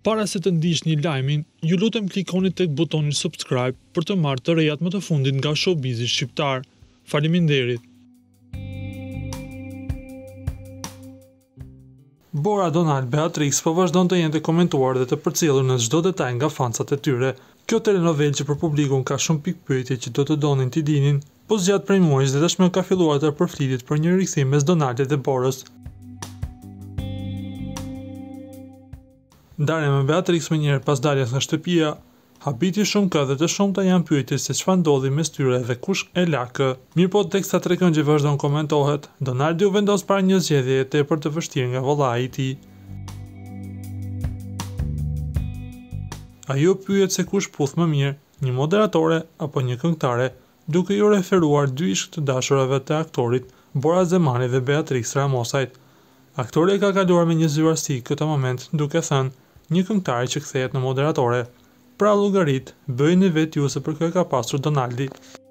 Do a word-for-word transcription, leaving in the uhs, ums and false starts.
Para se të ndiqni lajmin, ju lutem klikoni tek butoni subscribe për të marrë të rejat më të fundit nga showbizi shqiptar. Faleminderit. Bora Donald Beatrix po vazhdon të jenë të komentuar dhe të përcjellur në çdo detaj nga fansat e tyre. Kjo telenovel që për publikun ka shumë pikë pyetje që do të donin t'i dinin, po zgjat prej muajsh dhe tashmë ka filluar të përflitet për një rikthim mes Donaldit dhe Borës. Ndarja me Beatrix më njëherë pas daljes nga shtëpia, habiti shumë kë dhe të shumta janë pyetur se çfarë ndodhi mes tyre dhe kush e la kë. Mirëpo teksta tre këngë vazhdon komentohet, Donaldi u vendos para një zgjedhjeje tepër të vështirë nga vallai i tij. Ai u pyet se kush puth më mirë, një moderatore apo një këngëtare, duke ju referuar dy ish të dashurave të aktorit Bora Zemani dhe Beatrix Ramosajt. Aktori ka kaluar me një zyrtari këtë moment, duke thënë, një këngëtare që kthehet në moderatore. Pra llogarit, bëjeni vetë ju se për kë ka pasur Donaldi.